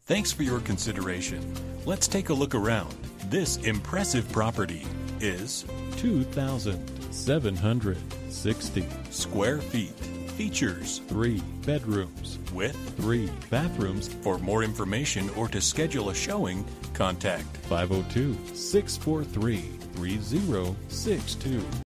Thanks for your consideration. Let's take a look around. This impressive property is 2,760 square feet. Features 3 bedrooms with 3 bathrooms. For more information or to schedule a showing, contact 502-643-3062.